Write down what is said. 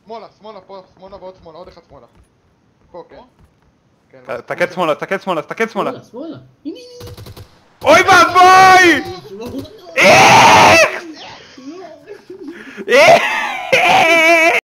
שמאלה, שמאלה פה, שמאלה ועוד שמאלה, עוד אחד שמאלה. פה, כן. כן. תקד שמאלה, תקד שמאלה, תקד שמאלה. שמאלה, שמאלה. הנה, אוי ואבוי! הנה.